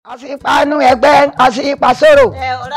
Asipanu ẹgbẹ́ asipasoro.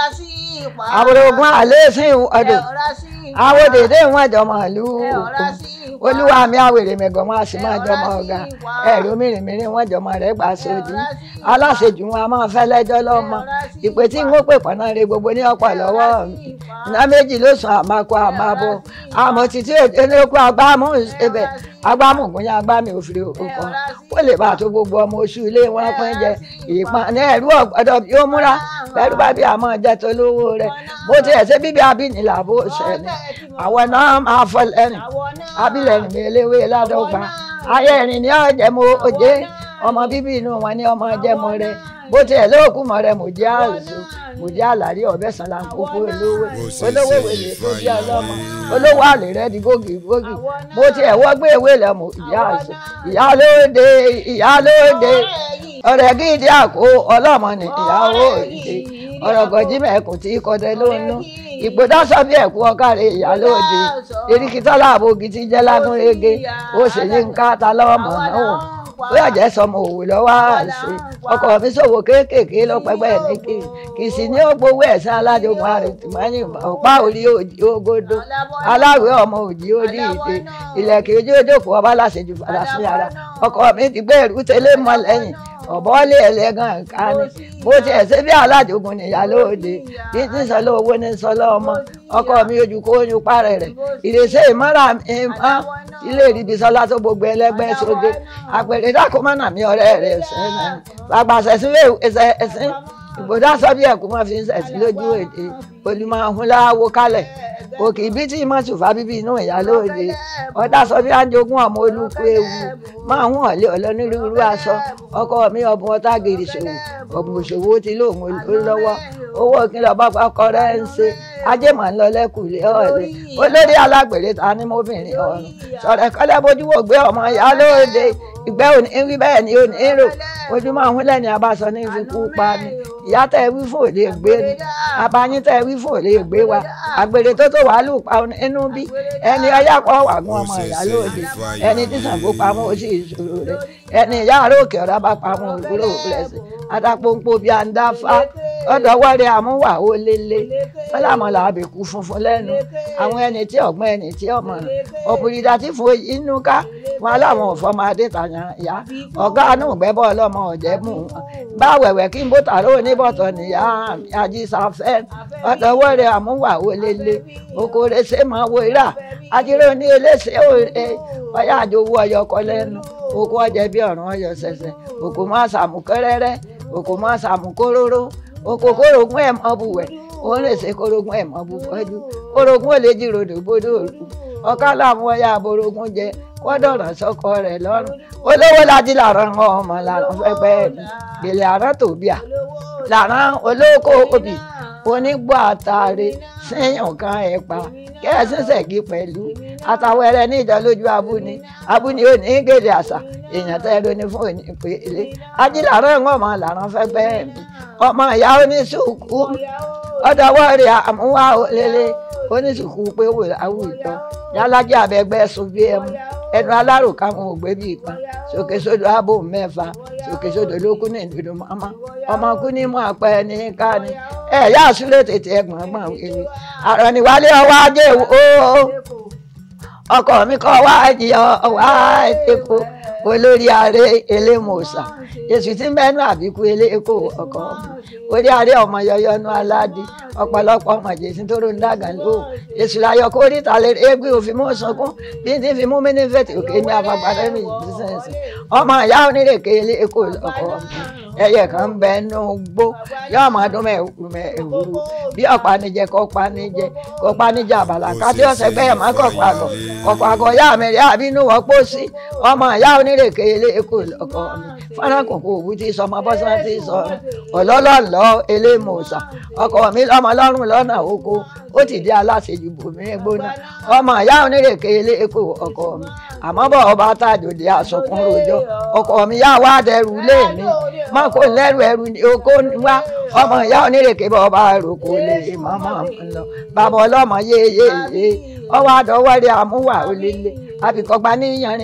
Àwòrán àlẹ́sìn ọdún. Àwọn dèdè wọn jọmọ ìlú òkú. Olúwa mi àwèrè mẹ́gàn wọn a sì máa jọmọ ọ̀gá. Ẹ̀rọ mìrìnmìrìn wọn jọmọ rẹ̀ gbà sódì. Aláṣejù wọn a máa fẹ́ lẹ́jọ́ lọ́mọ. Ìpè tí ń pè pọ̀nà rẹ̀ gbogbo ní ọ̀pọ̀ lọ́wọ́ mi. Iná méjì ló sùn àmàkọ àmàbọ̀. Àmọ́ títí èdè ní okú agbámú ibẹ̀. Agbámú ògùnyà agbámi òfìrí òkan. Ó lè bá àtó gbogbo ọmọ oṣù ilé wọn pín jẹ. Ìpàn ní ẹ̀rú ọ̀gbọ́dọ̀ bí ó múra. Bẹ́rù bá bí àmọ́ jẹ́ tó lówó rẹ̀. Bó ti ẹ̀ ṣe bíbí abíní làbó ṣẹlẹ̀. Àwọn náà máa fọ lẹ́rìn. Abílẹ̀rìn mi eléwé ládọ́gba. Ayé ẹ̀rìn ni ọ̀jẹ̀mọ òjé. Ọmọ bíbí inú wọn ni ọmọ jẹ́mọ rẹ̀. Bó ti ẹ̀ lóòkú mọ̀ rẹ̀ mòjé àlùsọ. Mòjé àlàrí ọ̀bẹ sàn là ń kókó olówó. Olówó wèlé tó bí ọlọ́mọ. Olówó àlè rẹ̀ di gógì gógì. Bó ti ẹ̀ wọ́gbé ìwé lẹ́mọ ìyá àṣọ. Ìyálóde ìyálóde. Ọ̀rẹ́ gidi àkó ọlọ́mọ ni ìyàwó òde. Ọ̀rọ̀ gọ̀jí mẹ́kùn tí kọdẹ ló ń nú. Ìgbòdá sọ bí ẹ̀kú ọ̀kàrẹ̀ ìyálóde. Erikitọ́lá àbògì ti jẹ́ lágúnrégé. Ó ṣèyí ń ká ta lọ́mọ náà. Ó yàjẹ́ sọmọ òwò lọ́wọ́ àṣẹ. Ọkọ mi ṣòwò kéékèèké lọ́pẹ́gbẹ́ ní kì í sì ní ó gbowó ẹ̀sán alájogun àrètìmọ́yìn ọ̀pá orí òjì ògodo. Aláwẹ̀ ọmọ òjì ó dí ìdè. Ilẹ̀kẹ̀ ojú ojókòó ọba láṣejù padà sí ara. Ọkọ mi ti gbé ẹrú tẹ́lẹ̀ mọ́ lẹ́yìn. Ọ̀bọ́lé ẹlẹ́gàn ká ní bó ti ẹ̀ ṣe bí alájogun nìyálóde bí tí ń sọ lówó ní sọ lọ́mọ ọkọ mi ojú kó oyún parẹ́ rẹ̀ ìrèsé ìmọ̀ra mi mọ́ ilé ìrìbí sọlá tó gbogbo ẹlẹ́gbẹ́ sóde àpèrè dákúmọ́nà mi ọ̀rẹ́ rẹ̀ ṣẹ́ náà bàbá ṣẹ̀sìn ẹ̀sìn ìgbòdá sọ bí ẹ̀kú mọ́ fi ń ṣẹ̀sìn lójú èdè olùmọ̀ ọ̀hún láwo kálẹ̀ òkè ibi tí mọ̀tòfà bíbí inú ìyálóde ọ̀dà sọ bí àjogún ọmọ olùkú ewu máa ń hàn lé ọlọ́nírúurú aṣọ ọkọ mi ọ̀bùn ọ̀tá gèrè ṣòwò ọ̀bùn òṣòwò ti lóun lọ́wọ́ owó kí lọ́ọ́ bá ọkọ rẹ̀ ń ṣe ajé màá ń lọ lẹ́kùlé ọ̀lẹ́ olórí alágbèrè ta ní mọ́bìnrin ọ̀run sọ̀rọ̀ ẹ̀kọ́lẹ́ bójú wò gbé ọmọ ìyálóde ìgbẹ́ òní wí bẹ́ẹ̀ ni òní rò ojúmọ́ àwọn lẹ́ni abáṣọ ní fi kú pa ni ìyá tẹ́ wí fò lè gbé ni abayín tẹ́ wí fò lè gbé wa àgbèrè tó tó wàá lù pa inú bí ẹni ọyá kọ́ wà gún ọmọ ìyálóde ẹni tí Ṣàngó pamọ́ ó sì ìṣòro rẹ̀ ẹni ìyá àrókè ọ̀rá bá pamọ́ òwúrò òwúrẹ̀sì àtàpọ̀npọ̀ bíi àǹdáfá ọ̀dọ̀ wọ́rẹ́ àmúwà ó lélẹ̀ fọlámọ́lá àbẹ̀kú funfun lẹ́nu àwọn ẹni tí ọ̀gbọ́n ẹni tí ọmọ ọ̀pùrìdà tí fún inú ká wọn láwọn òfọmọ adétàyàn ìyá ọ̀gá àánú gbẹ́bọ̀ ọlọ́mọ ọ̀jẹ̀ mú wọn bá wẹ̀wẹ̀ kí n bó tààrọ̀ oníbọ̀tọ̀ nìyá àjíṣàfẹ́ ọ̀dọ̀ wọ́rẹ́ àmúwà ó lélẹ̀ okòrè ṣe máa wo ìrà ajírò ní eléṣẹ́ òre ọyá àjòwò ọyọkọ lẹ́nu okò ọjẹ bí ọ̀run ọyọ ṣẹ̀ṣẹ̀ òkò máa ṣàmùkẹ́rẹ́rẹ́ òkò máa ṣàmùkóróró oko kórogún ẹ̀ mọ́ buwẹ̀ òun lè ṣe kórogún ẹ̀ mọ́ bu fọ́jú kórogún ò lè jìròdò gbódò òru ọ̀ká làwọn ọ̀yà àborogún jẹ kọ́dọ̀ràn sọ́kọ rẹ̀ lọ́rùn olówó láti làrán ọmọ làrán fẹ́gbẹ́ ẹ̀mí gbèlè àrán tòbíà làrán olóko òbí onígbò àtàrẹ sẹ́yìn kan ẹ̀pà kẹ́ẹ̀sẹ̀sẹ̀gì pẹ̀lú àtàwẹ̀rẹ̀ ní ìjọ lójú abúni ò ní gèdè àṣà èèyàn tẹ́rọ ní fún òní pèlè ajílàrán ọmọ làrán fẹ́gbẹ́ ẹ̀mí ọmọ ìyá oníṣùkú ọdọwọ rẹ àmúwá òlélẹ oníṣùkú pé wò láwùjọ yálàjẹ abẹgbẹ sunbí ẹmu ẹnu alárò káwọn ògbé bíi kan sókè sódò ààbò mẹ́fà sókè sódò lókun ní ìdúró mọmọ ọmọ kú ní mú apẹ ní ká ní ẹ yá àsúlẹ tètè ẹgbọn wíwí àrọ̀níwálé ọwọ́ ajé o ọkọ mi kọ wá jìyà ọwọ́ èkó olórí ààrẹ elémòsà èsì tí mẹ́nu àbíkú eléko ọkọ mi orí ààrẹ ọmọ yọyọnu aládì ọ̀pọ̀lọpọ̀ ọmọ jèsì tó ló ń dàgàn ló èsì láyọ kó rí ìtàlẹ̀ ẹgbẹ́ òfin mú sunkún bí ti fi mú mi ní fẹ̀tì òkè mi àfàgbàdé mi sísẹ̀nsì ọmọ ìyá onírèké eléko ọkọ mi ẹyẹ kan ń bẹ nù gbó yóò máa dún mẹ́wùrú bí ọ̀pánijẹ kọ́pánijẹ àbàlà kábí ọ̀sẹ̀ gbẹ́yẹ̀ má kọ̀pọ̀ àgọ́ yá mi rí àbínú wọ́n pọ̀ sí ọmọ ìyá onírèké eléko ọkọ mi fọ́nàkùnkùn òwú ti sọ ọmọ bọ́sán ti sọ ọlọ́lọ́lọ́ elémòsà ọkọ mi lọ́mọ lọ́rùn lọ́nà oko ó ti di aláṣejù bòmíràn gbóná ọmọ ìyá onírèké eléko ọkọ mi àmọ́ bọ̀ ọba tàjòdì àsọkún rojọ́ ọkọ mi yá wá dẹrù lé mi má kó lẹ́rù ẹrù ní oko wá ọmọ ìyá onírèké bọ̀ ọba roko lè mọ́mọ́ lọ bàbá ọlọ́mọ yéyéyé ọwọ́ àdọ́wọ́rẹ́ àmúwà olélé àbíkọ́gbá níyanrìn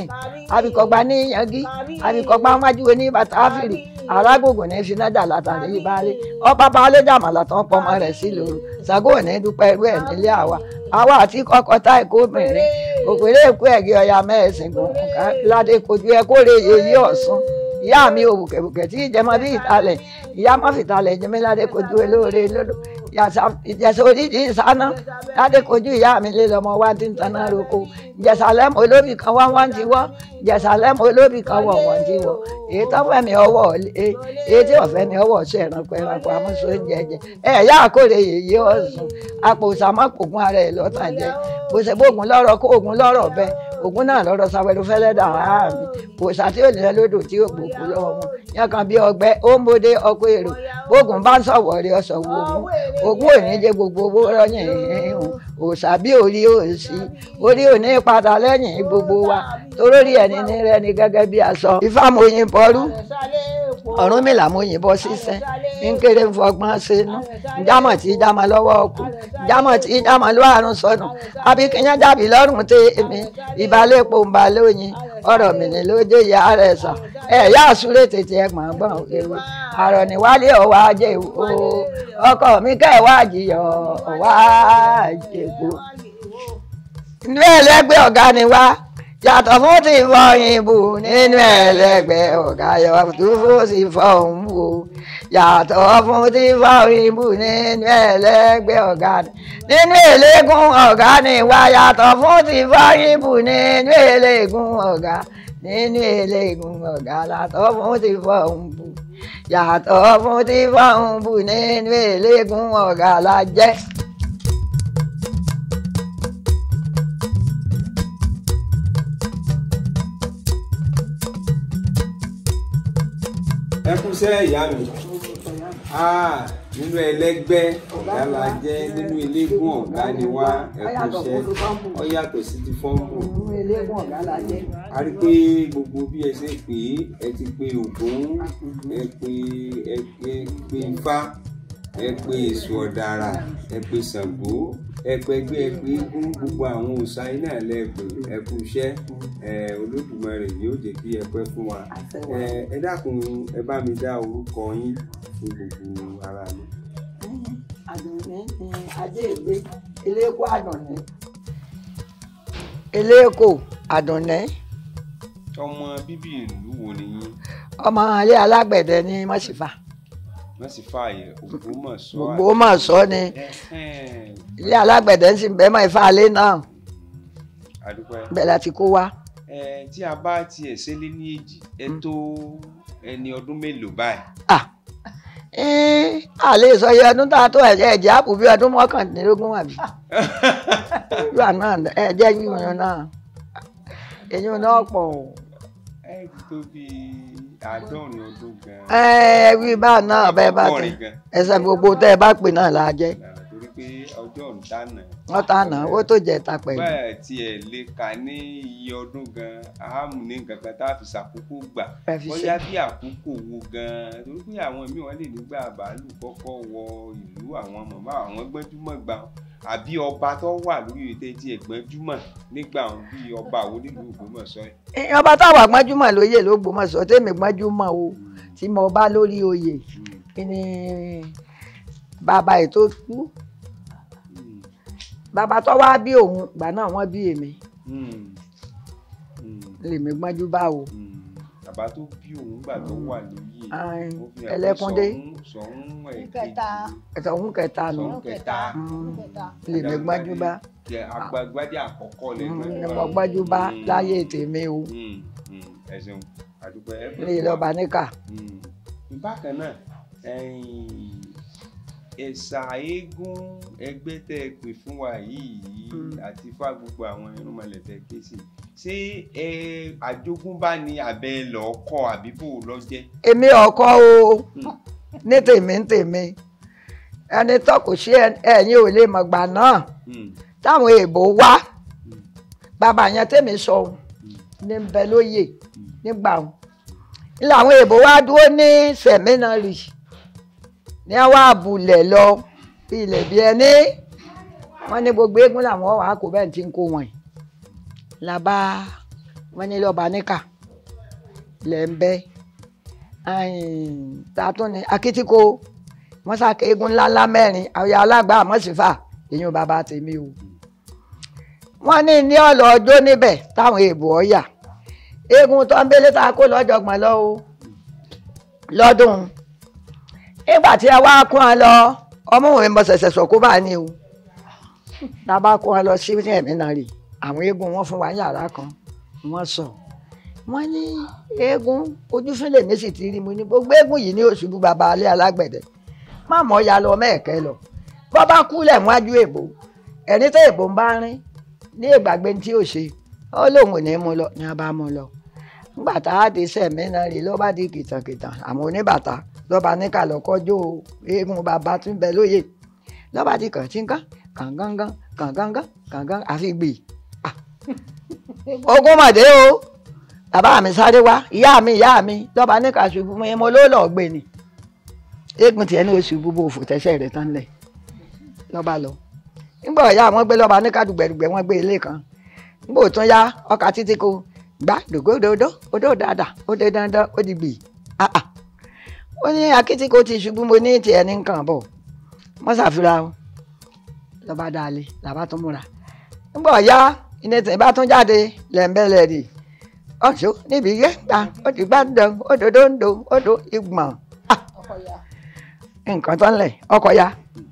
àbíkọ̀gbá ní yangi àbíkọ̀gbá wájú oní bàtà fìrì arágbògbò ní finájà látàrí ìbálẹ ọba baálé jàmàlà tán pọmọ rẹ̀ sí lóru Ṣàngó ní dúpẹ́ irú ẹ̀ nílé àwa àti kọkọtà ẹkọ obìnrin òpèrè èkó ẹgẹ ọya mẹsìn gùn ládé kojú ẹ kórè èyí Ọ̀ṣun ìyá mi ò bùkẹ̀bùkẹ̀ tí ìjẹmọ bí ìtalẹ̀ ìyá má fìtalẹ̀ jẹmí ládé kojú olóore lódò ìjẹsà oríṣi ìsáná ládé kojú ìyá mi lé lọmọ wá tí ń taná roko ìjẹsà lẹ́mọ̀ olóbì kan wá wọ́n ti wọ́ ìjẹsà lẹ́mọ̀ olóbì kan wọ̀ wọ́n ti wọ́ èyí tó fẹ́ mi ọwọ́ èyí tí wọ́n fẹ́ mi ọwọ́ ṣe ẹranko amúṣọ jẹjẹ ẹ̀yà àkórè èyí Ọ̀ṣun àpò ìsàmọ́kògùn ara ẹ̀ lọ́tàn jẹ bó ṣe bóògùn lọ́rọ̀ kó ògùn lọ́rọ̀ bẹ́ẹ̀ ògùn náà lọ́rọ̀ sáwẹ́lú fẹ́lẹ́ dà á mi kò sàtí ò nílẹ̀ lódò tí ó gbòkú lọ́wọ́ wọn yẹn kan bí ọgbẹ́ ó ń bóde ọkọ èrò bóògùn bá ń sọ̀wọ́ rí ọ̀sọ̀wọ́ ògùn ò ní jẹ gbogbo owó rọ́yìn ìhùn òòṣà bí orí òsì orí ò ní padà lẹ́yìn gbogbo wa torórí ẹni ní rẹ ni gẹ́gẹ́ bí aṣọ Ifá mòyìn bọ́rú Ọ̀rúnmìlà mòyìn bọ́ sísẹ́ nkéré ń fọgbọ́n sínú jámọ̀ tí jámọ̀ lọ́wọ́ ọkù jámọ̀ tí jámọ̀ ló àrùn sọnù abíkínyán dàbí lọ́rùn tèmi ìbálẹ̀ epo ń balẹ̀ oyin ọ̀rọ̀ mi ní lójó ìyá rẹ̀ sàn ẹ̀yà àsúré tètè ẹ̀gbọ́n gbọ̀n ewu àrọ̀ ní wálé ọ̀wá ajé o ọkọ mi kẹ́ wá jìyọ̀ ọ̀wá àjẹgbó. inú ẹlẹ́gbẹ́ ọ̀gá ni wá yàtọ̀ fún ti fọyín bù nínú ẹlẹ́gbẹ́ ọ̀gá yọ̀tún fún ti fọhùn bù yàtọ̀ fún ti fọyín bù nínú ẹlẹ́gbẹ́ ọ̀gá nínú eléégún ọ̀gá ni wá yàtọ̀ fún ti fọyín bù nínú eléégún ọ̀gá nínú eléégún ọ̀gá yàtọ̀ fún ti fọhùn bù yàtọ̀ fún ti fọhùn bù nínú eléégún ọ̀gá la jẹ́. ẹ kúṣẹ́ ìyá mi nínú ẹlẹ́gbẹ́ ọ̀gá la jẹ́ nínú eléégún ọ̀gá ni wá ẹ kúṣẹ́ ó yàtọ̀ sí ti fọ́ọ̀mù a rí pé gbogbo bí ẹ ṣe pé ẹ ti pe Ògún ẹ pe Ifá ẹ pe Èṣù Ọ̀dàrà ẹ pe Ṣàngó ẹ pe ẹgbẹ́ ẹ pe Eégún gbogbo àwọn òòṣà iná lẹ́ẹ̀pẹ̀ ẹ kú iṣẹ́ Olódùmarè yóò jẹ́ kí ẹ pẹ́ fún wa ẹ dákun ẹ bá mi dá orúkọ yín fún gbogbo ara mi. Àdùnní ni Adéègbé Eléèkó Àdùnní Eléèkó Àdùnní. ọmọ bíbí ìlú wo ni yín? ọmọ ilé alágbẹ̀dẹ ní Mọ́sífà. Mọ́sífà yẹ Ògbómọ̀ṣọ́. Ògbómọ̀ṣọ́ ni ilé alágbẹ̀dẹ ń sì bẹ́ẹ̀ mọ́ Ifá alẹ́ náà bẹ́ẹ̀ láti kó wá. tí a bá tiẹ̀ ṣẹlẹ̀ ní èjì ẹ tó ẹni ọdún mélòó báyìí? a lè sọ iye ọdún tá a tó ẹ̀jẹ̀ àpò bí ọdún mọ́kàndínlógún àbí ìgbà náà ẹ̀jẹ̀ yíyan náà èyí náà pọ̀. ẹ tó bí àádọ́rin ọdún gan-an. wí bá náà bẹ́ẹ̀ bá tẹ ẹsẹ̀ gbogbo tẹ́ ẹ bá pè náà la jẹ́. torí pé ọjọ́ ń tànà. wọ́n tànà ó tó jẹ́ ta pẹ̀lú. bẹ́ẹ̀ tiẹ̀ lè kà ní iye ọdún gan-an àhámù ní nǹkan kan tá a fi ṣàkókò gbà bóyá bí àkókò wo gan-an torí pé àwọn míì wọ́n lè nígbà bàálù kọ́kọ́ wọ ìlú àwọn màmá àwọn gbẹ́júmọ̀ gbà àbí ọba tó wà lórí ètò tí ẹ̀gbẹ́júmọ̀ nígbà bí ọba àwọn onílùú Ògbómọ̀ṣọ́. ọba táwa gbẹ́júmọ̀ lóyè l'Ógbómọ̀ṣọ́ tèmi gbẹ́júmọ̀ o tí mo bá lórí oyè ni bàbá ètò kú bàbá tó wá bí òun ìgbà náà wọ́n bí èmi lèmi gbọ́njú bá o. bàbá tó bí òun gbà tó wà lóyè Ẹlẹ́kúndé Ṣọ̀ún kẹta nù lèmi gbọ́njú bá. àgbàgbádé àkọ́kọ́ lẹ́gbẹ́. ni mo gbọ́njú bá láyé tèmi o. ẹ ṣeun àdúpẹ́ ẹ ní ìlọba níkà. bákan náà ẹ̀sà eégún ẹgbẹ́ tẹ́ ẹ pè fún wa yìí àti fá gbogbo àwọn irúnmọlẹ̀ tẹ́ ké sí ṣé àjogúnbá ni àbẹ lọ́ọ̀kọ́ àbí bò lọ́jẹ́. èmi ọkọ o ní tèmi ẹni tó kò sí ẹ̀yin ò lè mọ̀ gbà náà táwọn èèbò wá bàbá yẹn tèmi sọ ní bẹ lóye nígbà wọn ilé àwọn èèbò wá dúró ní sẹmínárì ní àwọn àbúlẹ̀ lọ bí ilẹ̀ bí ẹni wọ́n ní gbogbo eégún làwọn wà kó bẹ́ẹ̀ tí ń kó wọn yìí la bá wọ́n ní lọ́ba níkà lẹ́ ń bẹ́ tààtún ni akítíkó wọ́n sàké eégún ńláńlá mẹ́rin àwòyá alágbá àmọ́sífà èyí bàbá tèmi o wọ́n ní ọ̀lọ́ ọjọ́ níbẹ̀ táwọn èèbò ọ̀yà eégún tó ń bélé tá a kó lọ́jọ́gbọ̀n lọ o lọ́dún nígbà tí a wá kún ọ lọ ọmọ òun mọ ṣẹ̀ṣẹ̀ sọ̀kú bá ní o tá a bá kún ọ lọ sí ẹ̀mí náà rè àwọn eégún wọn fún wa yàrá kan wọ́n sọ wọ́n ní eégún ojúfínlẹ̀ méjì ti rí mu ní gbogbo eégún yìí ní Òṣùbù bàbá alẹ́ alágbẹ̀dẹ má mọ̀ ya lọ mẹ́ẹ̀kẹ́ lọ bọ́ bá kúlẹ̀ wájú èbó ẹni tó èbó ń bá rín ní ìgbàgbé tí ò ṣe ó lóun ò ní mú lọ ní a bá mú lọ nígbà tá a dé sẹ́mi náà rí ló bá di kìtànkìtàn àwọn oníbàtà lọ́ba ní kàlọ́kọ́jọ́ eégún bàbá tún bẹ lóye lọ́ba di kàntínkán kàngángan kàngángan kàngán àfi gbì ogún mọ̀dé o bàbá mi sáré wá ìyá mi lọ́ba ní kàṣubú mo ló lọ́ọ́ gbé ni eégún tiẹ̀ ní oṣù búbú òfò tẹ́sẹ̀ rẹ̀ tán lẹ̀ lọ́ba lọ nígbà ọ̀yá àwọn gbé lọ́ba ní kàdùgbẹ̀dùgbẹ̀ wọ́n gbé ilé kan nígbà òtún yá ọkà títí ko gbá dògódòdó odó dáadáa ó dé dandan ó di gbì ó ní akítíkó ti ṣubú mo ní tiẹ̀ ní nǹkan bọ̀ wọ́n ṣàfihàn o lọ́ba dáálé làbá tún múra nígbà ọ̀yá iná tẹ̀ bá tún jáde lẹ́ńbẹ́lẹ́dì ọ̀ṣọ́ níbi yẹ́ gbà ó ti gbá dán ó dòdó ń do ó do ìgbọ̀n nǹkan tán lẹ̀ ọkọ̀ ya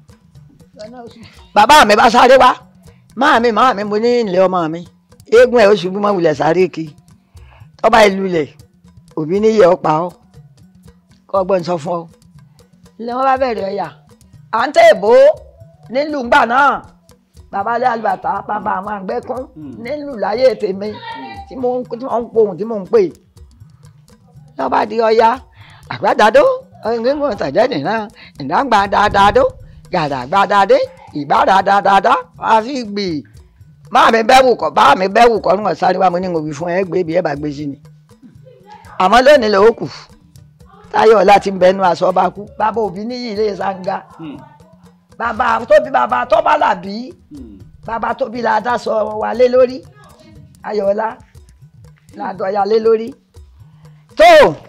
bàbá mi bá sáré wá máa mi mo ní ilé ọmọ mi eégún ẹ̀ Òṣùbù mọ́ wulẹ̀ sáré kí tọ́ba ìlú lẹ̀ òbí níyẹ̀ ọ́ pa ọ́ kọ́ ọgbọ́n sọ fún ọ ilé wọn bá bẹ̀rẹ̀ ọ̀yà à ń tẹ̀ èbó nílùú ńgbà náà bàbá alẹ́ àlùbàtà bàbá àwọn àgbẹ̀kún nílùú láyé tèmi tí mo ń pohùn tí mo ń pè lọ́ba di ọ̀yà àgbàdàdó ọ̀gbìn tàjẹ́dì náà ìdágbà dáadáa gàdàgbà dáadé ìbára dáadáa àfi gbì bá mi bẹ́wù kọ́ níwọ̀n sáré wá mo ní òbí fún ẹ gbé bí ẹ bá gbé sí ni àmọ́ lónìí lè ó kù táyọ̀ láti ń bẹnu aṣọ bá kú bàbá òbí níyì ilé sanga bàbá tóbi bàbá tọ́ba làbí bàbá tóbi làdá sọ wà lé lórí ayọ̀ọ́lá làdọ̀yà lé lórí tó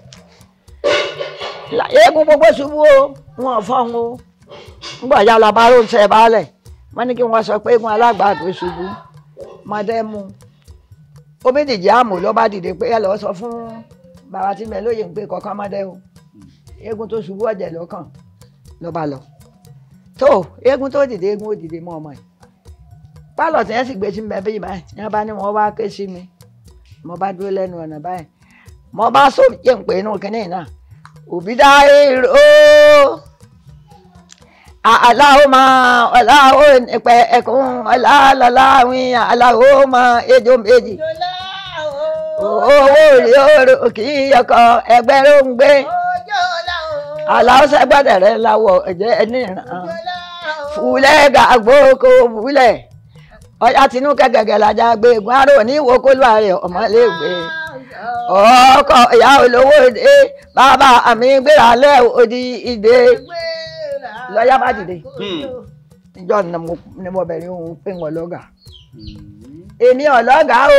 eégún gbogbo ṣubú o wọn fọ́n o nígbà yà lọ bá róńtẹ baálẹ̀ wọ́n ní kí wọ́n sọ pé eégún alágbà tó ṣubú mọ́dẹ́mú Obídìjí àmọ́ ló bá dìde pé ẹ lọ́ọ́ sọ fún bàbá tí mi lóye ń pé kọ̀ọ̀kan mọ́dẹ́ o eégún tó ṣubú ọ̀jẹ̀ lọ́kàn ló bá lọ tó eégún tó dìde eégún ó dìde mọ́ ọmọ yìí pálọ̀ tí wọ́n sì gbé sí mi bíi báyìí tí wọ́n bá ní wọ́n wá ké sí mi mo bá dúró lẹ́nu ọ̀nà báyìí mo bá sóòjé ń pè inú kínní náà òbí dá èrò aláhùnmá ọláhùn ìpẹ ẹkùn ọlálọláwìn aláhùnmá ejò méjì owó rí òrò kì í ọkọ ẹgbẹ̀rún ń gbé aláhùn sẹgbẹdẹ rẹ láwọ ẹjẹ ẹni ràn fúlẹ gàgbó kò fúlẹ ọjà tinú kẹgẹgẹ làjà gbé egun arò ní ìwò kólú ààrẹ ọmọléègbé ọkọ ìyá olówó dé bàbá àmì gbéra lẹ òdì ìdè lọ́yà bá dìde níjọ́ ni mo bẹ̀rẹ̀ ohun pé wọ́n lọ́gà èmi ọ̀lọ́gà o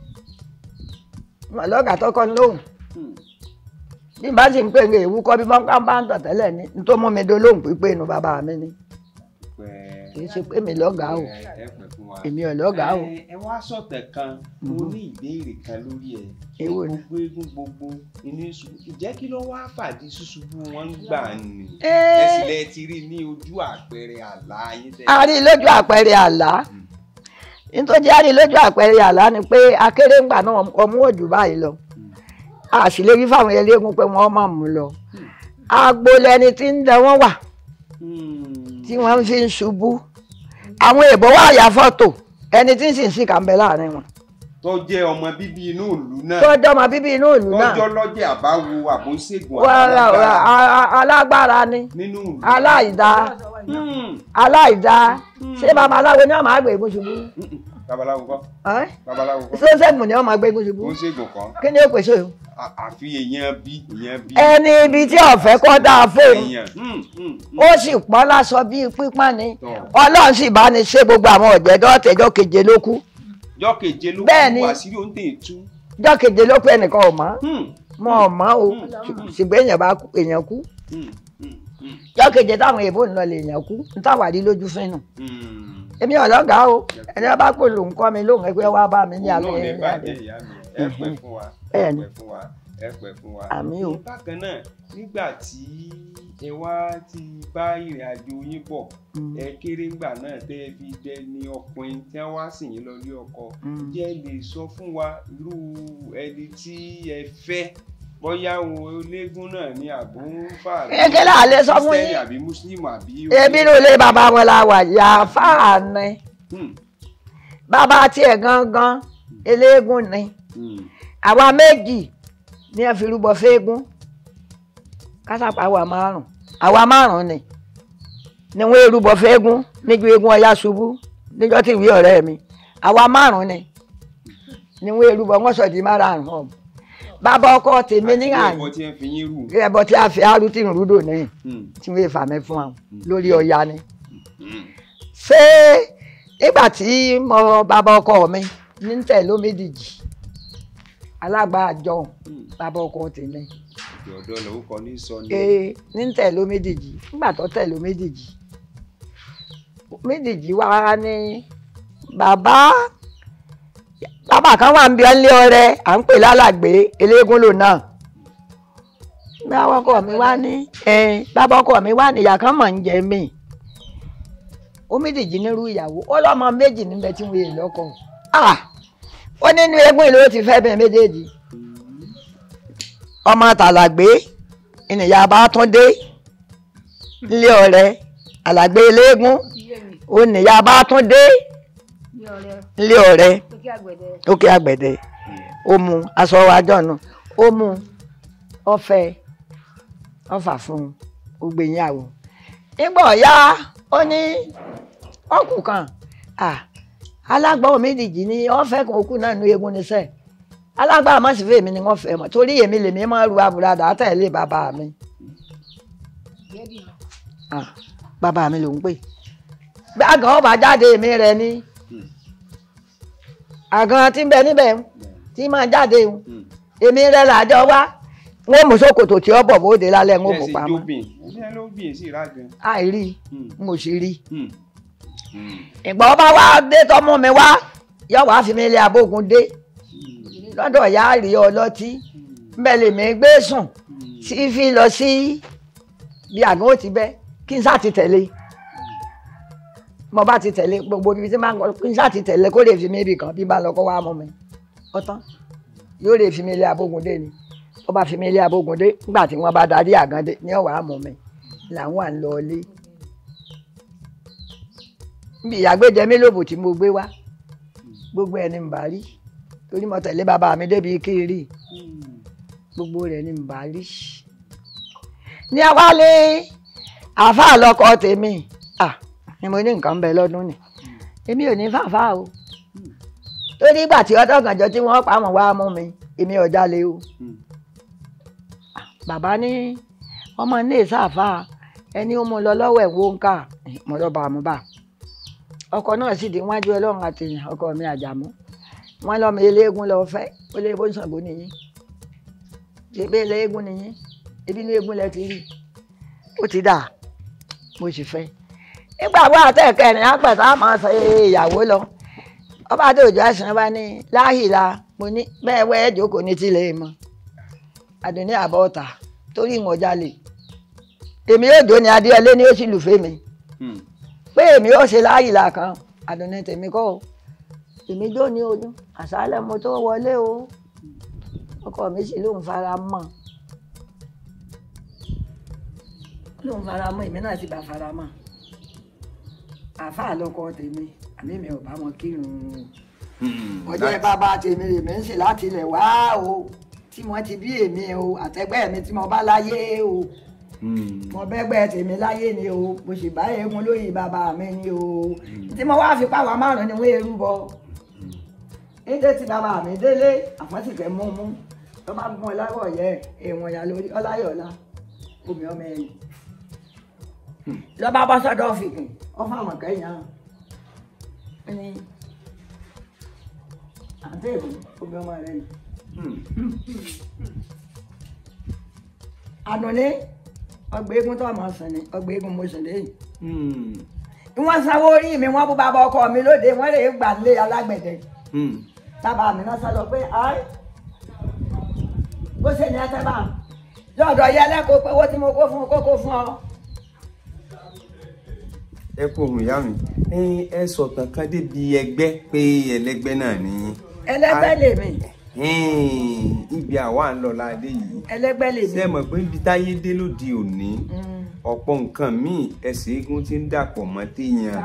ọ̀lọ́gà tọkọ lóhùn bí n bá sì ń pè ní èwú kọ́ bí wọ́n bá ń tọ̀ tẹ́lẹ̀ ní tó mú mi dolóhùn pípé inú bàbá mi ni kì í ṣe pé mi lọ́gà o èmi ọ̀lọ́gà o. ẹ wá sọ̀tẹ̀ kan mo ní ìbéèrè kan lórí ẹ̀ gbogbo eégún gbogbo inú ìṣubú ìjẹ́ kí ló wá fàdí ṣùṣubú wọn ń gbà ní ẹ̀sìn lẹ ti rí ní ojú àpẹẹrẹ àlá yín tẹ́lẹ̀. a rí lójú àpẹẹrẹ àlá nítorí a rí lójú àpẹẹrẹ àlá ni pé akérèǹgbà náà ọmú òjò báyìí lọ a sì lè rí fáwọn eléégún pé wọ́n máa mú lọ agbo lẹni tí ń dẹ wọ́n wà tí wọ́n fi ń ṣubú àwọn èèbó wà yà fọ́tò ẹni tí ń sì ń sì kà ń bẹ láàrin wọn. tó jẹ́ ọmọ bíbí inú ìlú náà. tó jẹ́ ọmọ bíbí inú ìlú náà. tọ́jọ́ lọ́jẹ́ àbáwo àbóṣègùn alágbára ni nínú ìlú. aláìdá ṣé babaláwo ni wọ́n máa gbé egun ṣubú. babaláwo kọ́. babaláwo kọ́. ṣóṣègùn ni wọ́n máa gbé egun ṣubú. ṣóṣègùn kọ́. kí ni ó pèsè o. àfi èèyàn bí. ẹni ibi tí ọ̀fẹ́ kọ́ dáa fóun ó sì pọ́n lásọ bíi pípọ́n ni ọlọ́run sì bá ní ṣe gbogbo àwọn ọ̀jẹ̀dọ́ tẹ̀jọ́ keje ló kú. jọ́ keje ló kú àṣírí ó ń tè tú. jọ́ keje ló pé ẹnìkan ò mọ̀ mọ́ ọ̀ mọ́ o ṣùgbọ́n èèyàn kú jọ́ keje táwọn èèbó ń lọ lè èèyàn kú ń táwàrí lójú fínù èmi ọ̀lọ́gàá o ẹni ọba pò lòun kọ́ mi lóhùn ẹgbẹ́ wa bá mi ní abẹ́ ẹ pẹ́ fún wa ẹ pẹ́ fún wa àmín o. bákan náà nígbà tí ẹ wá ti bá ìrìn àjò yín bọ̀ ẹ kéré ńgbà náà tẹ́ ẹ fi jẹ́ ní ọkùnrin tí wọ́n wá sì yín lọ ilé ọkọ jẹ́ lè sọ fún wa irú ẹni tí ẹ fẹ́ bóyá olégún náà ní àbò ń fà kékeré àlẹ́ sọ fún yín àbí mùsùlùmí àbí. ebi ló lé bàbá wọn la wà yà fáànì bàbá tiẹ̀ gangan eléégún ni àwa méjì ní ẹ fi rúbọ fẹ́ẹ́gún kásápá àwa márùn ni wọ́n rúbọ fẹ́ẹ́gún níjọ́ eégún ọya ṣubú níjọ́ tí ìwé ọ̀rẹ́ mi àwa márùn ni wọ́n rúbọ wọ́n sọ di márùn ọ̀hún bàbá ọkọ tèmi ní àná ẹbọ tí a fi arútì ń rúdò ní tí wọ́n fà mí fún àwọn lórí ọya ni ṣé nígbà tí mo bàbá ọkọ mi ní tẹ̀lé méjìjì alágbàjọ bàbá ọkọ tèmi ní tẹ̀lé méjìjì nígbà tó tẹ̀lé méjìjì wá ní bàbá kan wà ń bí ọlé ọrẹ à ń pè lálàgbé eléégún lò náà bàbá ọkọ mi wá ní ìyá kan mọ̀ ń jẹ mí ó méjìjì nírú ìyàwó ó lọ́mọ méjì níbẹ̀ tí wọ́n yè lọ́kọ ó nínú eégún ìlú ó ti fẹ́ bẹ́ẹ̀ méjèèjì ọmọ tàlàgbé ènìyàn bá tún dé nílé ọrẹ àlàgbé eléégún ènìyàn bá tún dé nílé ọrẹ òkè àgbẹ̀dẹ ó mu aṣọ wájọ náà ó mu ọfà fún ògbéyàwó nígbà ọ̀yá ó ní ọkù kan alágbà méjìjì ni wọ́n fẹ́ kàn okú náà nu eégún níṣẹ́ alágbà àmọ́sífẹ́ mi ni wọ́n fẹ́ mọ̀ torí èmi lèmi máa ru àbúradà àtẹ̀lé bàbá mi bàbá mi ló ń pè gbàgán ọba jáde èmi rẹ ní àgàn tí ń bẹ níbẹ̀ tí máa jáde èmi rẹ làjọ wá wọ́n mú ṣòkòtò tí ó bọ̀ bóde lálẹ́ ń mú pamọ́ àìrí mo sì rí ìgbà ọba wa dé tọmọ mi wá yọ wá fi mi ilé abógun dé lọ́dọ̀ ìyá rí ọlọ́tí mbẹ́ lèmi gbé sùn tí fi lọ sí bí àgàn ó ti bẹ́ kí n sá ti tẹ̀lé mo bá ti tẹ̀lé gbogbo ibi tí máa ń gbọ́ kí n sá ti tẹ̀lé kó lè fi mi ibì kan bí bá lọ kó wá mọ́ mi ọ̀tán yóò lè fi mi ilé abógun dé ni ó bá fi mi ilé abógun dé nígbà tí wọ́n bá darí àgàn dé ní ọ̀wá mọ́ mi làwọn à ń lọ ilé bí ìyàgbéjẹ mi lóbò tí mo gbé wá gbogbo ẹni ń bá rí torí mo tẹ̀lé bàbá mi débi kiri gbogbo rẹ̀ ni ń bá rí ní awálé àáfàá lọkọ tèmi ni mo ní nǹkan bẹ lọ́dún ni èmi ò ní fàáfà o torí ìgbà tí ọdọ gànjọ tí wọ́n pa àwọn wá mú mi èmi ò jalè o bàbá ní ọmọ ní ìsáàfà ẹni ó mú lọ lọ́wọ́ ẹ̀ wó ń kà mo lọ bá mu bá ọkọ náà sì di wájú Ọlọ́run àtìyàn ọkọ mi Àjàmú wọn lọmọ eléégún lọ fẹ́ ó lé bó ń Ṣàngó nìyí ṣebí eléégún nìyí ebi ní eégún lẹ ti rí ó ti dà mo sì fẹ́ nígbà wo àtẹ̀kẹrin àpẹ̀tà máa ṣe ìyàwó lọ ọba tó jọ àṣìṣe bá ní láhìlá mo ní bẹ́ẹ̀ wẹ́ ẹ́ jókòó ní tilẹ̀ mọ́ Àdùnní àbọ̀ ọ̀tà torí ìwọ̀n jalè èmi yóò dó ní Adéọlé ní ó sì lùfẹ́ mi pé èmi yóò ṣe láhìlá kan Àdùnní tèmi kọ́ o èmi jó ní oyún àṣálẹ́ mo tó wọlé o ọkọ mi sì lóun fara mọ́ èmi náà sì bá fara mọ́ àáfàá lọkọ tèmi àmì mi ò bá wọn kírun ọjọ́ bàbá tèmi èmi ń ṣe láti ilẹ̀ wá o tí wọ́n ti bí èmi o àtẹgbẹ́ mi tí mo bá láyé o mo bẹ́gbẹ́ tèmi láyé ni o mo sì bá eégún lóyè bàbá mi ni o tí mo wá fi páwa márùn ni wọ́n erú bọ nígbà tí bàbá mi délé àfọ́sìkẹ́ mú tó bá gún ọ láwọ̀ yẹ èèwọ̀n yà lórí ọláyọ̀lá omi ọmọ ẹ̀yìn lọ́ba bá sọ́dọ̀ fìkìn ó fáwọn kẹ́yìn ní àǹtí èbó omi ọmọ rẹ̀ àdùnní ọgbà eégún tó ọmọ sìn ni ọgbà eégún mo sìn léyìí. Wọ́n sanwó orí mi wọ́n bú bàbá ọkọ mi lóde wọ́n lè gbà lé alágbẹ̀dẹ. Bàbá mi náà sọ lọ pé bó ṣe ní ẹsẹ̀ bá lọ́dọ̀ yẹ lẹ́kọ̀ọ́ pé owó tí mo kó fún kókó fún ọ. Ẹ kú ohun ìyá mi ẹ sọ̀tàn kan débi ẹgbẹ́ pé ẹlẹ́gbẹ́ náà ni. Ẹlẹ́gbẹ́ lèmi. Ibi àwa ń lọ ládé yìí. Ẹlẹ́gbẹ́ lèmi. Ṣé mọ̀ pé ibi táyé dé lóde òní ọ̀pọ̀ nǹkan míì ẹsẹ̀ eégún ti ń dàpọ̀ mọ́ téèyàn.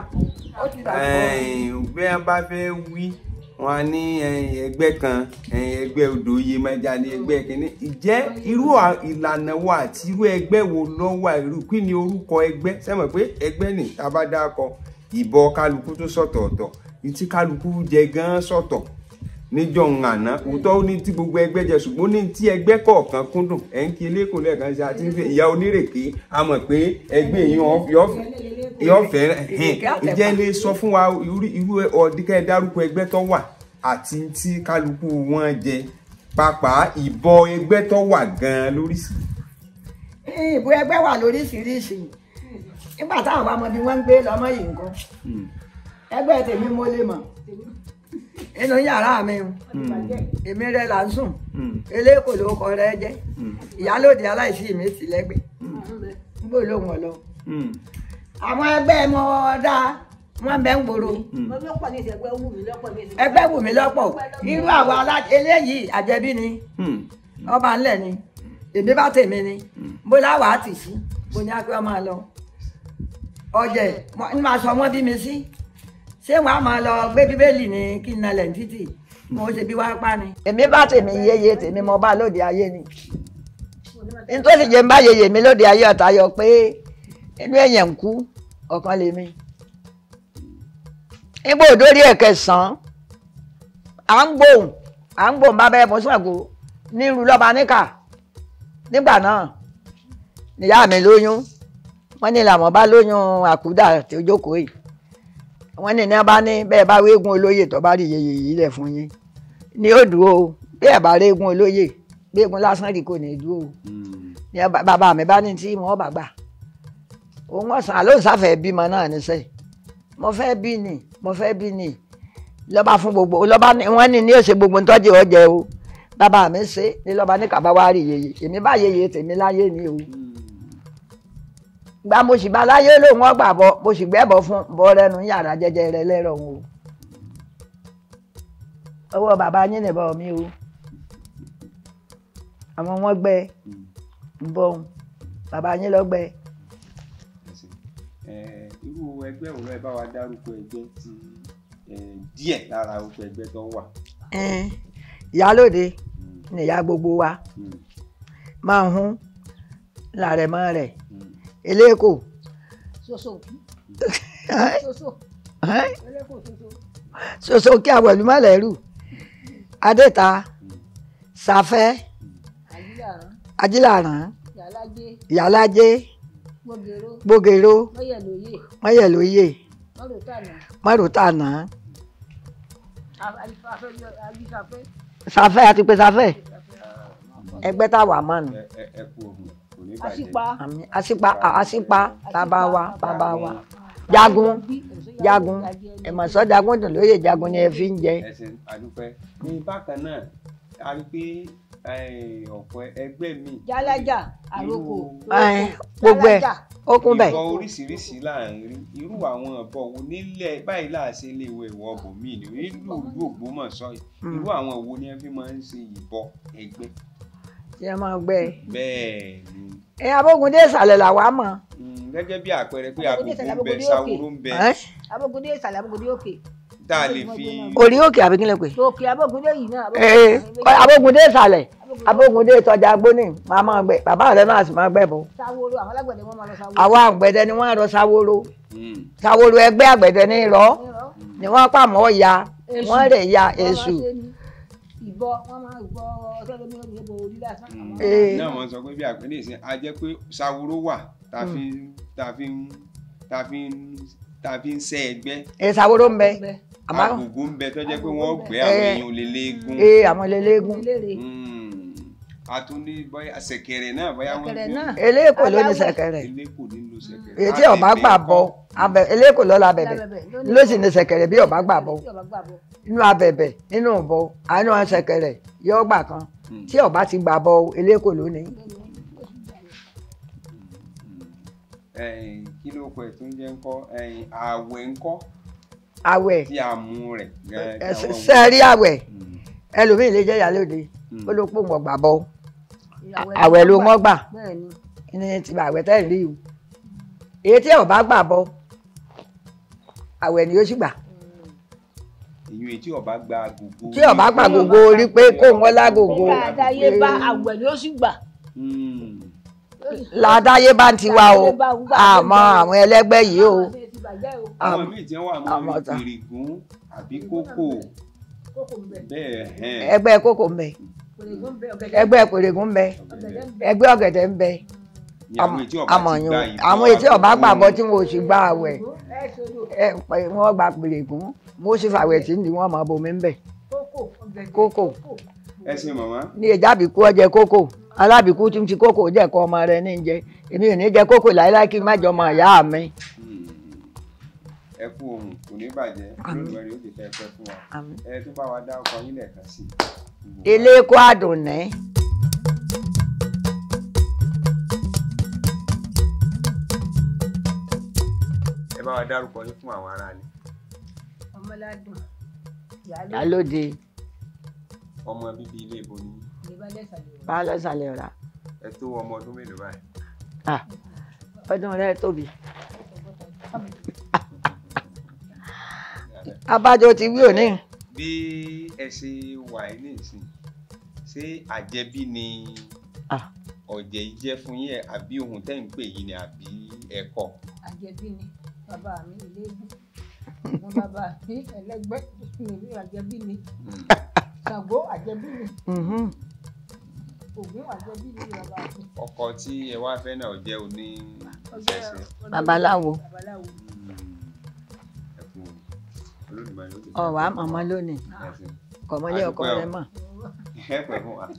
Bí wọ́n bá fẹ́ wí wọn ní ẹgbẹ́ kan ẹgbẹ́ odò iye mẹ́ja ní ẹgbẹ́ kìíní. Ìjẹ́ irú ìlànà wo àti irú ẹgbẹ́ wo ló wà irú kí ni orúkọ ẹgbẹ́? Ṣé mọ̀ pé ẹgbẹ́ ní tá bá dákọ ìbọ kálukú tó sọ̀tọ̀ọ̀tọ̀ ìtí kálukú jẹ gan sọ̀tọ̀ níjọ́ àná òótọ́ ó ní tí gbogbo ẹgbẹ́ jẹ ṣùgbọ́n ní tí ẹgbẹ́ kọ̀ọ̀kan kúndùn ẹ̀ ń kí eléko lẹ́ẹ̀kan ṣe àti ìyá onírèké a mọ̀ pé ẹgbẹ́ yìí yọ fẹ́ràn ìjẹ́ lè sọ fún wa irú ọ̀díkẹ́ dárúkọ ẹgbẹ́ tó wà àti tí kálukú wọn jẹ pàápàá ìbọ ẹgbẹ́ tó wà gan-an lóríṣìí. Ìbò ẹgbẹ́ wà lóríṣiríṣi nígbà táwọn ọmọ bí wọ́n ń gbé lọ́mọ yìí nǹkan ẹgbẹ́ tèmi mo lè mọ̀ inú yàrá mi èmi rẹ là ń sùn eléko ló kọ rẹ jẹ ìyálòdì aláìsí mi sì lẹ́gbẹ̀ẹ́ níbo ló wọn lọ àwọn ẹgbẹ́ mọ dá wọn bẹ ń gbòòrò ẹgbẹ́ wù mí lọ́pọ̀ irú àwọn eléyìí àjẹbí ni ọba ńlẹ̀ ni èmi bá tèmi ni bó láwàá á tì sí bó ní akẹ́ ọmọ lọ ọjẹ ní máa sọ wọn bí mi sí ṣé wọn á máa lọ gbé bíbélì ní kí n nalẹ̀ títì mo ṣe bí wá pa ni. èmi bá tèmi yéye tèmi mo bá lóde ayé ni nítorí jẹ́ ń bá yéye mi lóde ayé ọ̀tá yọ pé inú ẹ̀yẹ̀ ń kú ọ̀kan lèmi. nígbà òdórí ẹ̀kẹsàn-án à ń gbóhùn bá bẹ́ẹ̀ mọ́ Ṣàngó nírú lọ́ba níkà nígbà náà níyá mi lóyún wọ́n ní làwọn bá lóyún àkúdà tí ó jókòó yìí wọ́n ní bá ní bẹ́ẹ̀ bá wéégún olóyè tó bá rí yeye yìí lẹ̀ fún yín ní ó dúró bí ẹ̀ bá réégún olóyè gbéégún lásán rí kò ní dúró ní bàbá mi bá ní tí wọ́n bá gbà òun ọ̀sán àlọ́ sáfẹ́ bímọ náà níṣẹ́ mo fẹ́ bí ni lọ́ba fún gbogbo lọ́ba wọ́n ní ó ṣe gbogbo ntọ́jú ọjẹ́ o bàbá mi ṣe ní lọ́ba ní kàbá wá rí yeye èmi bá yeye tèmi láyé ni o gba mo sì bá láyé lóun ọgbà bọ mo sì gbẹ́bọ̀ fún bọ́ rẹnu yàrá jẹjẹ rẹ lẹ́rọ̀ o ọwọ́ bàbá yín nìbọn mi o àwọn wọn gbẹ ń bọ bàbá yín lọgbẹ. Irú ẹgbẹ́ òun ẹ bá wa dárúkọ ẹgbẹ́ tí díẹ̀ lára orúkọ ẹgbẹ́ tó wà. Ìyálóde nìyá gbogbo wa máa ń hún làrẹ̀ mọ́ rẹ̀ eléko soso kí àwẹ̀lú mọ́lẹ̀rù adéta safẹ́ ajílàrán ìyálájé gbogero mọ́yẹ̀lóyè mọ́rùtànà safẹ́ àti pé safẹ́ ẹgbẹ́ táwa mọ̀ nù. Àṣìpa bàbá wa jagun ẹ̀mọ̀sọ́ jagun dùn lóye jagun ni ẹ fi ń jẹ. Ẹsẹ̀ àdúpẹ́ ní bákan náà a rí pé ọ̀pọ̀ ẹgbẹ́ mi. Jálájà àròkò gbogbo ẹ̀ ó kún bẹ́ẹ̀. Ìbọn oríṣiríṣi láàrin irú àwọn ọ̀bọ wo nílẹ̀ báyìí láàṣẹ ilé ìwé ìwọ ọ̀bọ̀ mi ni nílùú Ògbómọ̀ṣọ́ irú àwọn wo ni ẹ fi máa ń ṣe ìbọn ẹgbẹ́. Ṣé ẹ máa gbẹ? Bẹ́ẹ̀ ni. Abógundé ìsàlẹ̀ làwa mọ̀. Gẹ́gẹ́ bí àpẹẹrẹ pé àbùkù ń bẹ Ṣàwòrò ń bẹ. Abógundé ìsàlẹ̀ Abógundé òkè. Tá a lè fi. Orí òkè àbí kí lè pè? Òkè Abógundé yìí náà. Abógundé ìsàlẹ̀ Abógundé ìtọ́jà gbóni máa máa gbẹ bàbá rẹ náà sì máa gbẹ bọ. Ṣàwòrò àwọn alágbẹ̀dẹ wọn máa lọ Ṣàwòrò. Àwọn àgbẹ̀dẹ ni wọ́n rọ Ṣàwòrò. Ṣàwòrò ẹgbẹ́ àgbẹ̀dẹ ní rọ ni wọ́n pàmò ya wọ́n rẹ̀ ya èṣù. Ìbọ wọn máa gbọ ọtọ lómi lómi ìbò orí lásán. Náà wọ́n sọ pé bí àpẹẹrẹ ìsìn a jẹ́ pé Ṣàwòrò wà tá tàbí ń ṣe ẹgbẹ́. ìsàwòrò ń bẹ. àgùgù ń bẹ tó jẹ́ pé wọ́n gbé àwọn èèyàn lélẹ́gùn. àwọn lélẹ́gùn. àtúndí bóyá ṣẹ̀kẹ̀rẹ̀ náà bóyá wọ́n gbé. eléèkó ló ní ṣẹ̀kẹ̀rẹ̀. eléèkó ní lo ṣẹ̀kẹ̀rẹ̀. èyí tí ọba gbà bọ eléèkó ló la bẹ̀bẹ̀ ló sì ní ṣẹ̀kẹ̀rẹ̀ bí ọba gbà bọ inú abẹ̀bẹ̀ nínú bọ àánú ṣẹ̀kẹ̀rẹ̀ yóò gbà kan tí ọba ti gbà bọ eléèkó ló ní. kí ló kọ ẹ̀ tó ń jẹ́ ńkọ́ àwẹ̀ ńkọ́. àwẹ̀ tí a mú rẹ̀. sẹ́ẹ̀rí àwẹ̀ ẹlòmíì lè jẹ́ ìyálóde ó ló pò wọ́n gbà bọ́ àwẹ̀ ló wọ́n gbà ní ti àwẹ̀ tẹ́ rí o èyí tí ọba gbà bọ́ àwẹ̀ ni yóò sì gbà. èyí tí ọba gba gbogbo. tí ọba gba gbogbo rí pé kó wọn lágògó. àdáyébá àwẹ̀ ni ó sì gbà. làdáyébá ń tiwa o àmọ́ àwọn ẹlẹ́gbẹ́ yìí o. àwọn míì tí wọ́n wà mọ́ ìrìgún àbí kókò. ẹgbẹ́ kókò ń bẹ ẹgbẹ́ pèrègùn ń bẹ ẹgbẹ́ ọ̀gẹ̀dẹ̀ ń bẹ àmọ̀yún àwọn etí ọba gbàgbọ́ tí wọn ò sì gba àwẹ̀ wọn gba pèrègùn mo sì fàwẹ̀ tí ní wọn máa bomi ń bẹ kókò ẹ ṣe màmá ní ìjà àbíkú ọjẹ kókò alábìkú tí ń ti kókò jẹ kọ ọmọ rẹ ní jẹ èmi ò ní jẹ kókò láíláí kí n má jọ ọmọ ìyá mi. ẹ kú ohun kò ní bàjẹ́ lónìí ó ti fẹ́ fẹ́ fún wa ẹ tó bá wa dá ọkọ yín lẹ́ẹ̀kan sí i. eléko àdùnní. ẹ bá wa dárúkọ yín fún àwọn aráàlú. ọmọládùn Ìyálóde. ọmọ bíbí ilé ibo ni. Baálẹ̀ Ìsàlẹ̀ Ọ̀rá. ẹ tó ọmọ ọdún mélòó báyìí. ọdún rẹ tóbi. abájọ ti wí òní. bí ẹ ṣe wà ní ìsìn ṣé àjẹbí ni ọ̀jẹ̀ yìí jẹ́ fún yín àbí ohun tẹ́ ń pè yìí ni àbí ẹ̀kọ́. àjẹbí ni bàbá mi ìlẹ́gùn mo bàbá mi ẹlẹ́gbẹ́ mi àjẹbí ni Ṣàngó àjẹbí ni Ògún àjẹbí ni bàbá mi. ọkọ tí ẹ wá fẹ́ náà jẹ́ oní ìṣẹ̀ṣe. babaláwo. ọ̀wá màmá lónìí kọ̀mọ́lé ọkọ rẹ mọ̀. ẹ pẹ̀ fún wa.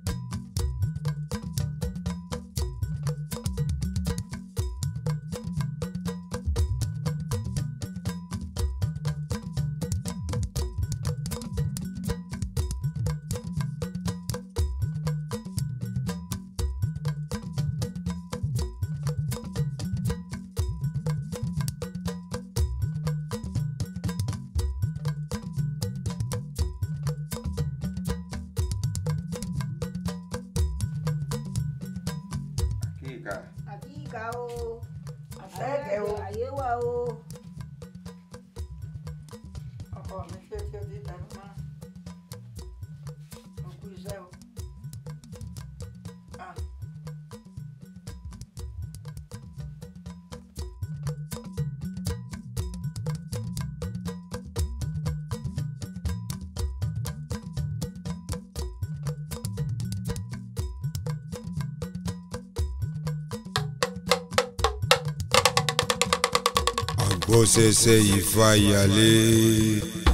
àkíkà o àṣẹ́gẹ̀ o àyè wà o. ọkọ mi ṣe ti tẹnu mọ́ òkú iṣẹ́ o. bó ṣe ṣe ìfàyàlé.